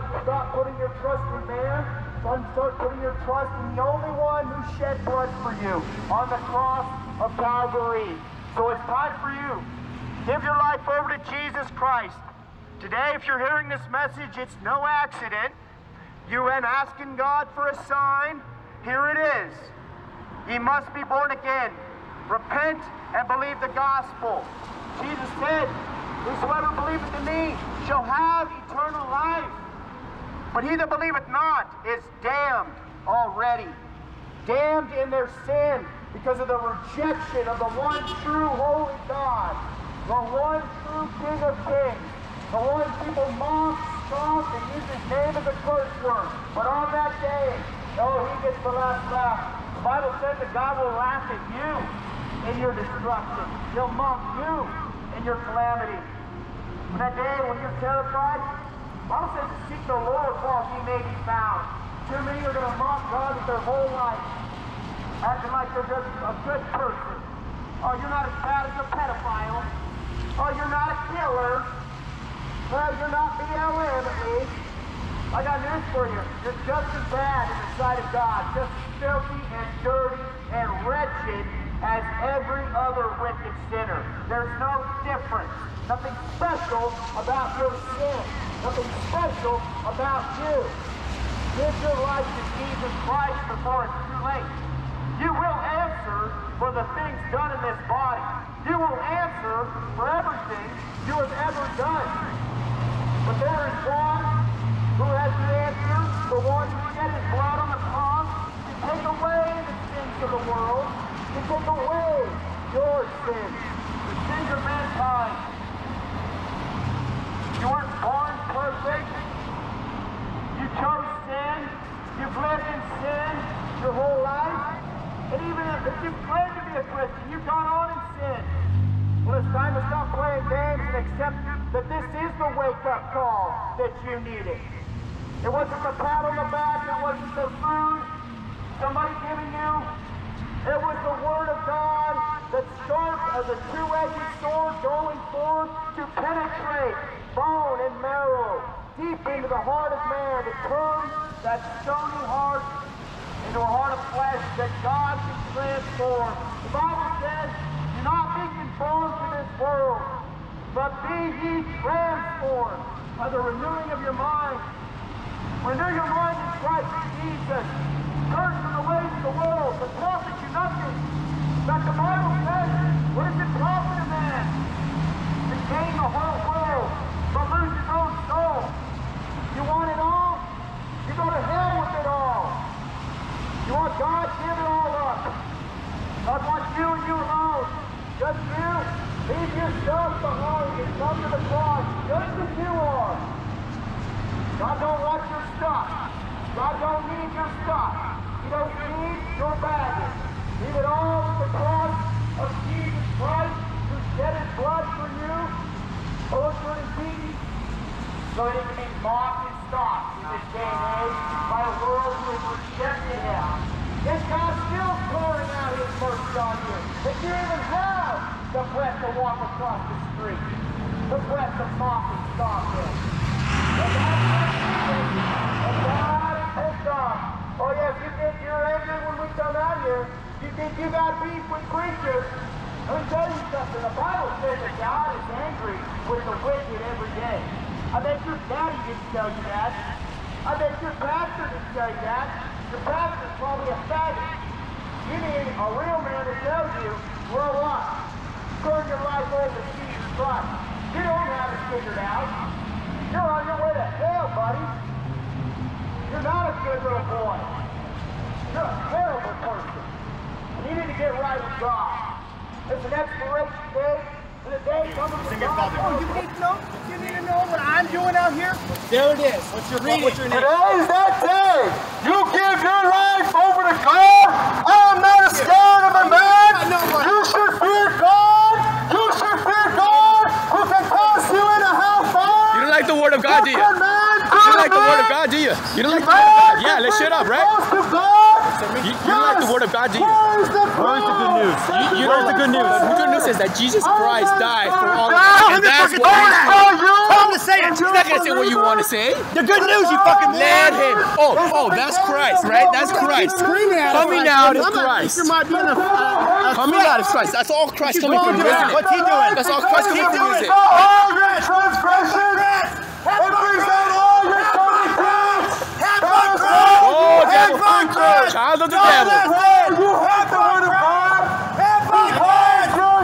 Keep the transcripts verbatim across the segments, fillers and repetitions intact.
to stop putting your trust in man. Son, start putting your trust in the only one who shed blood for you on the cross of Calvary. So it's time for you. Give your life over to Jesus Christ. Today, if you're hearing this message, it's no accident. You went asking God for a sign. Here it is. Ye must be born again. Repent and believe the gospel. Jesus said, whosoever believeth in me shall have eternal life. But he that believeth not is damned already. Damned in their sin because of the rejection of the one true holy God, the one true King of kings, the one people mock, scoff, and use his name as a curse word. But on that day, oh, he gets the last laugh. The Bible says that God will laugh at you in your destruction. He'll mock you in your calamity. On that day when you're terrified, the Bible says to seek the Lord while he may be found. Too many are going to mock God with their whole life, acting like they're just a good person. Oh, you're not as bad as a pedophile. Oh, you're not a killer. Well, you're not B L M at least. I got news for you. You're just as bad in the sight of God, just as filthy and dirty and wretched as every other wicked sinner. There's no difference. Nothing special about your sin. Nothing special about you. Give your life to Jesus Christ before it's too late. You will answer for the things done in this body. You will answer for everything you have ever done. But there is one who has the answer, the one who shed his blood on the cross to take away the sins of the world, to take away your sins, the sins of mankind. You weren't born perfect. You chose sin. You've lived in sin your whole life. And even if you claim to be a Christian, you've gone on in sin. Well, it's time to stop playing games and accept that this is the wake-up call that you needed. It wasn't the pat on the back. It wasn't the food somebody giving you. It was the Word of God that's sharp as a two-edged sword going forth to penetrate bone and marrow, deep into the heart of man, to turn that stony heart into a heart of flesh that God can transform. The Bible says, do not be conformed to this world, but be ye transformed by the renewing of your mind. Renew your mind in Christ Jesus. Turn from the ways of the world that profit you nothing. But the Bible says, what is it profit a man to gain the whole world but lose his own soul? You want it all? You go to hell with it all. You want God? Give it all up. God wants you and you alone. Just you. Leave your stuff behind and come to the cross just as you are. God don't want your stuff. God don't need your stuff. He don't need your baggage. Leave it all at the cross of Jesus Christ, who shed his blood for you, tortured and beaten, so that he can be mocked and scoffed in this day and age by a world who has rejected him. Yet God's still pouring out his mercy on you. If you even have the breath to walk across the street, the breath to mock and scoff him. But God is and God is pissed off. Oh yes, you think you're angry when we come out here. You think you got beef with preachers. Let me tell you something. The Bible says that God is angry with the wicked every day. I bet your daddy didn't tell you that. I bet your pastor didn't tell you that. Your pastor's probably a faggot. You need a real man to tell you, grow up. Turn your life over to Jesus Christ. You don't have it figured out. You're on your way to hell, buddy. You're not a good little boy. You're a terrible person. And you need to get right with God. It's an expiration date. And the day comes to God. Oh, you need to know? You need to know what I'm doing out here? There it is. What's your reading? What's your name? Today is that day. You give your life over to God. I am not scared of a man. You should fear God. You should fear God who can toss you in a hellfire. You don't like the Word of God, do you? You don't like the Word of God, do you? You don't like the Word of God? Yeah, let's shut up, right? You, you don't like the word of God, do you? Where's the good news? You, you don't like the good news. The good news is that Jesus Christ died for all of us. Tell him And to that's fucking what tell he's him. Tell him to say it. He's not going to say what you want to say. The good news, you fucking Let moron. him. Oh, oh, that's Christ, right? That's Christ. Screaming at us Coming like out this. is I'm not- Christ. You might be in a, a, a Coming out is Christ. That's all Christ coming from, isn't it? What's he doing? That's all Christ coming from, is it? all your transgressions. It brings out all your iniquities. Oh, devil. Child of the devil. You have the word of God. Behold your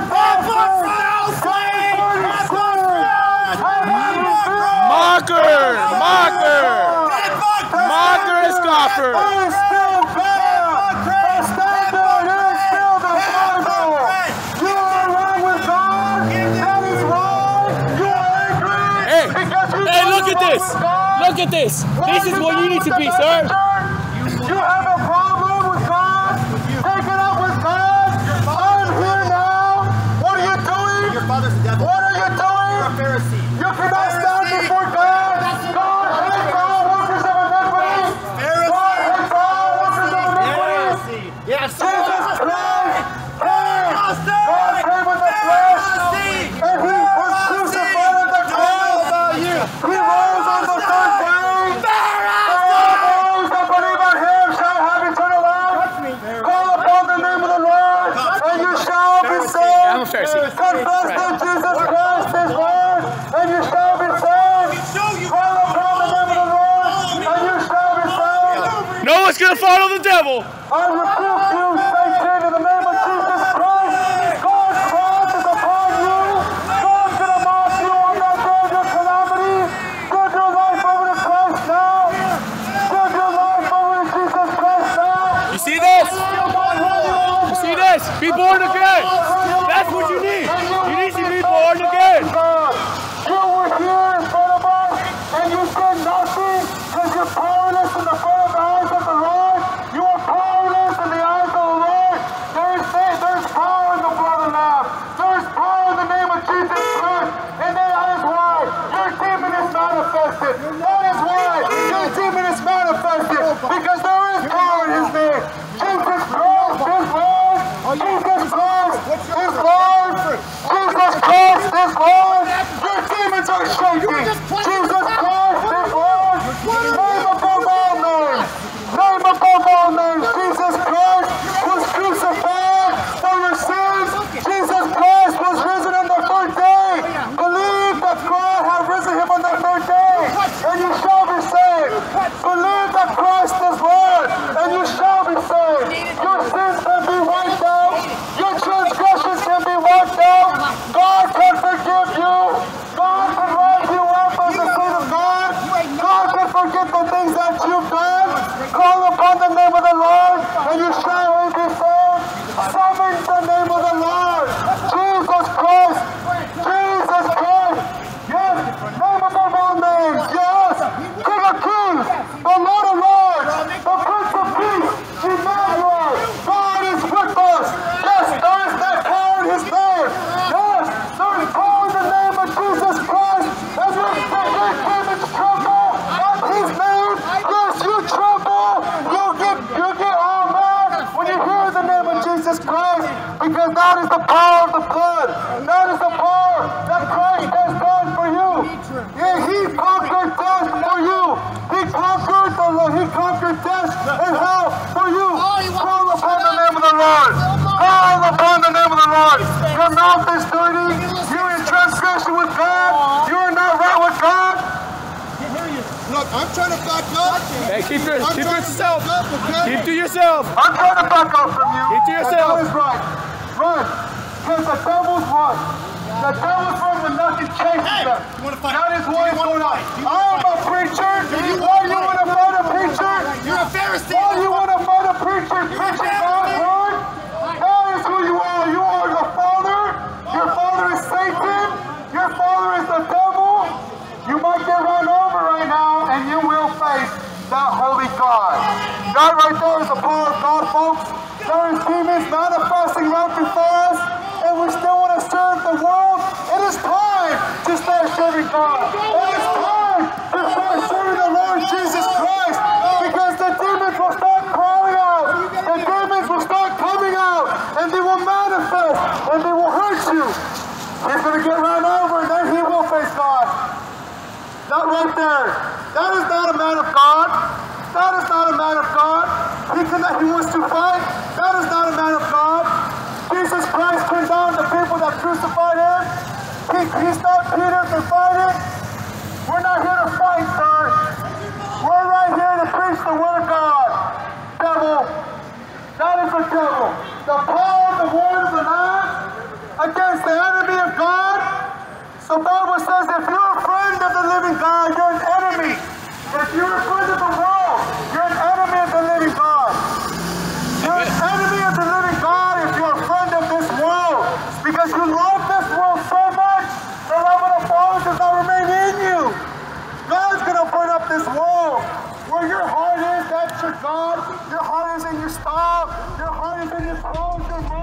Mocker. Mocker. Mocker and scoffer. Hey, hey, look at this. Look at this. This is what you need to be, sir. You have a problem with God? Take it up with God. I'm here now. What are you doing? Your father's the devil. What are you doing? You're a Pharisee. You cannot stand before God. God hates all workers of iniquity. God hates all workers of iniquity. Yes. Jesus Christ came. God came with the flesh. And he was crucified on the cross. He rose on the third day. All those that believe on him shall have eternal life. Call upon the name of the Lord, and you shall be saved. I'm a Pharisee. Confess that Jesus Christ is Lord, and you shall be saved. Call upon the name of the Lord, and you shall be saved. No one's going to follow the devil. I rebuke you, Satan, in the name of Jesus Christ. God's wrath is upon you. God's going to mock you on that day of your calamity. Give your life over to Christ now. Give your life over to Jesus Christ now. You see this? You see this? Be born again. That's what you need. You need to be born again. You were here in front of us, and you said nothing because you're powerless in the front of the eyes of the Lord. You are powerless in the eyes of the Lord. There is, there is power in the blood of the Lamb. There is power in the name of Jesus Christ. And that is why your demon is manifested. That is why your demon is manifested. Because there is power in his name. Jesus Christ is Lord. Jesus Christ is Lord. Jesus Christ is Lord. Your demons are shaking. Jesus Christ is Lord. Name above all names. Name above all names. Jesus Christ was crucified for your sins. Jesus Christ was risen on the third day. Believe that God has risen him on the third day, and you shall be saved. Believe that Christ is Lord, and you shall be saved. Your sins can be wiped out. Your transgressions can be wiped out. God can forgive you. God can rise you up as the Son of God. God can forget the things that you've done. Call upon the name of the Lord, and you shall be saved. Summon the name of the Lord. Jesus Christ. Jesus Christ. Yes. Name above all names. Yes. King of kings. The Lord of lords. The Prince of peace. Emmanuel. God is with us. Yes. There is that power in his name. Yes. There is power in the name of Jesus Christ. And your demons tremble at his name. Yes, you tremble. You get, you get all mad when you hear the name of Jesus Christ. Because that is the power of the blood. That is the power that Christ has done for you. Yeah, he conquered death for you. He conquered the he conquered death and hell for you. Call upon the name of the Lord. Call upon the name of the Lord. Your mouth is dirty. You're in transgression with God. You are not right with God. Look, I'm trying to back up. Hey, keep it, I'm keep it trying to yourself. back up, okay? Keep to yourself. I'm trying to back up from you. Keep to yourself. That is right. Run. Because the devil's run. The devil's run when nothing chases them. You want to fight? That is what is going on. You I am a preacher. Why you want to fight a preacher? You're a Pharisee. Why you want to fight a preacher preaching God's word? That is who you are. You are the father. Your father is Satan. Your father is the devil. You might get run over right now, and you will face that holy God. That right there is the power of God, folks. There is demons manifesting right before us, and we still want to serve the world. It is time to start serving God. It is time to start serving the Lord Jesus Christ, because the demons will start crying out. Not right there. That is not a man of God. That is not a man of God. He cannot, he wants to fight. That is not a man of God. Jesus Christ turned down the people that crucified him. He, he stopped Peter from fighting. We're not here to fight, sir. We're right here to preach the word of God. Devil. That is the devil. The power of the word of the Lamb against the enemy of God. So the Bible says if you're a friend of the living God, you're an enemy. If you're a friend of the world, you're an enemy of the living God. You're an enemy of the living God if you're a friend of this world. Because you love this world so much, the love of the Father does not remain in you. God's going to burn up this world. Where your heart is, that's your God. Your heart is in your style. Your heart is in your clothes, your